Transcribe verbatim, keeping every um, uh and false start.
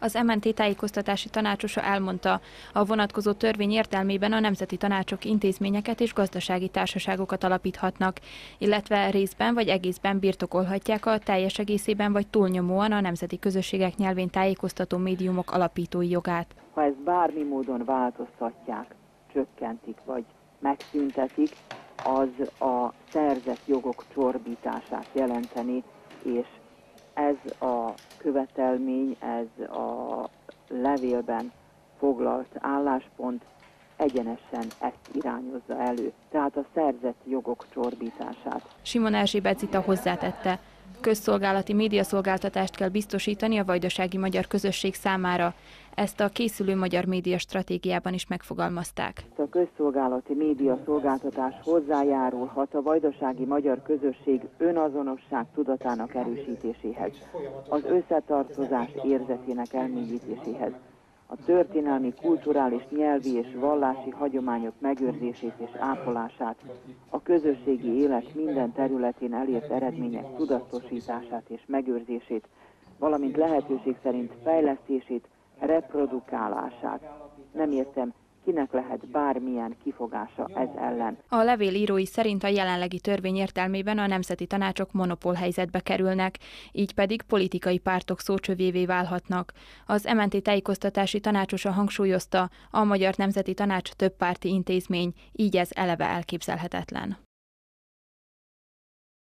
Az em en té tájékoztatási tanácsosa elmondta, a vonatkozó törvény értelmében a nemzeti tanácsok intézményeket és gazdasági társaságokat alapíthatnak, illetve részben vagy egészben birtokolhatják a teljes egészében vagy túlnyomóan a nemzeti közösségek nyelvén tájékoztató médiumok alapítói jogát. Ha ezt bármi módon változtatják, csökkentik vagy megszüntetik, az a szerzett jogok csorbítását jelenteni, és ez a követelmény, ez a levélben foglalt álláspont egyenesen ezt irányozza elő, tehát a szerzett jogok csorbítását. Simon Erzsébet Zita hozzátette, közszolgálati médiaszolgáltatást kell biztosítani a vajdasági magyar közösség számára. Ezt a készülő magyar média stratégiában is megfogalmazták. A közszolgálati médiaszolgáltatás hozzájárulhat a vajdasági magyar közösség önazonosság tudatának erősítéséhez, az összetartozás érzetének elmélyítéséhez, a történelmi, kulturális, nyelvi és vallási hagyományok megőrzését és ápolását, a közösségi élet minden területén elért eredmények tudatosítását és megőrzését, valamint lehetőség szerint fejlesztését, reprodukálását. Nem értem, kinek lehet bármilyen kifogása ez ellen. A levél írói szerint a jelenlegi törvény értelmében a nemzeti tanácsok monopólhelyzetbe kerülnek, így pedig politikai pártok szócsövévé válhatnak. Az em en té tájékoztatási tanácsosa hangsúlyozta, a Magyar Nemzeti Tanács többpárti intézmény, így ez eleve elképzelhetetlen.